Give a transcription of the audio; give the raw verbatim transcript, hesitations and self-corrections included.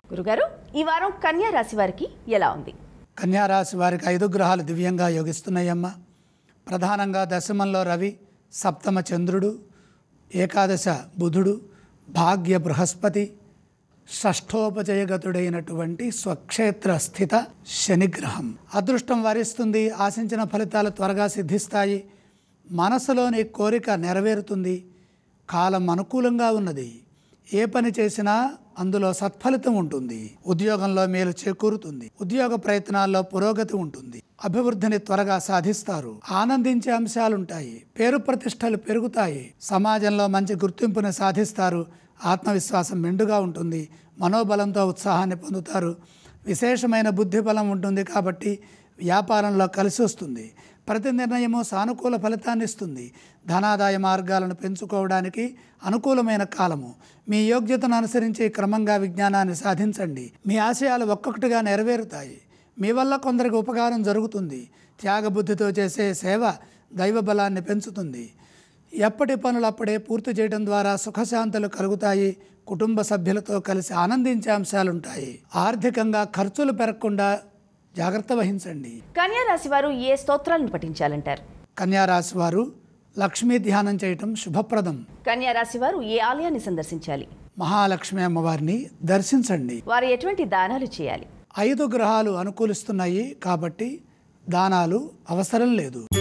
గురుగారు, ఈ వారం కన్యా రాశి వారికి ఎలా ఉంది? కన్యా రాశి వారికి ఐదు గ్రహాలు దివ్యంగా యోగిస్తున్నాయమ్మ. ప్రధానంగా దశమంలో రవి, సప్తమ చంద్రుడు, ఏకాదశ బుధుడు, భాగ్య బృహస్పతి, షష్ఠోపజయగతుడైనటువంటి స్వక్షేత్ర స్థిత శనిగ్రహం అదృష్టం వరిస్తుంది. ఆశించిన ఫలితాలు త్వరగా సిద్ధిస్తాయి. మనసులోని కోరిక నెరవేరుతుంది. కాలం అనుకూలంగా ఉన్నది. ఏ పని చేసినా అందులో సత్ఫలితం ఉంటుంది. ఉద్యోగంలో మేలు చేకూరుతుంది. ఉద్యోగ ప్రయత్నాల్లో పురోగతి ఉంటుంది. అభివృద్ధిని త్వరగా సాధిస్తారు. ఆనందించే అంశాలుంటాయి. పేరు ప్రతిష్టలు పెరుగుతాయి. సమాజంలో మంచి గుర్తింపుని సాధిస్తారు. ఆత్మవిశ్వాసం మెండుగా ఉంటుంది. మనోబలంతో ఉత్సాహాన్ని పొందుతారు. విశేషమైన బుద్ధి బలం ఉంటుంది కాబట్టి వ్యాపారంలో కలిసి వస్తుంది. ప్రతి నిర్ణయము సానుకూల ఫలితాన్ని ఇస్తుంది. ధనాదాయ మార్గాలను పెంచుకోవడానికి అనుకూలమైన కాలము. మీ యోగ్యతను అనుసరించి క్రమంగా విజ్ఞానాన్ని సాధించండి. మీ ఆశయాలు ఒక్కొక్కటిగా నెరవేరుతాయి. మీ వల్ల కొందరికి ఉపకారం జరుగుతుంది. త్యాగబుద్ధితో చేసే సేవ దైవ బలాన్ని పెంచుతుంది. ఎప్పటి పనులు అప్పుడే పూర్తి చేయడం ద్వారా సుఖశాంతులు కలుగుతాయి. కుటుంబ సభ్యులతో కలిసి ఆనందించే అంశాలుంటాయి. ఆర్థికంగా ఖర్చులు పెరగకుండా జాగ్రత్త వహించండి. కన్యా రాశి వారు ఏ స్తోత్రాలను పఠించాలంటారు? కన్యా రాశి వారు లక్ష్మీ ధ్యానం చేయటం శుభప్రదం. కన్యా రాశి వారు ఏ ఆలయాన్ని సందర్శించాలి? మహాలక్ష్మి అమ్మవారిని దర్శించండి. వారు ఎటువంటి దానాలు చేయాలి? ఐదు గ్రహాలు అనుకూలిస్తున్నాయి కాబట్టి దానాలు అవసరం లేదు.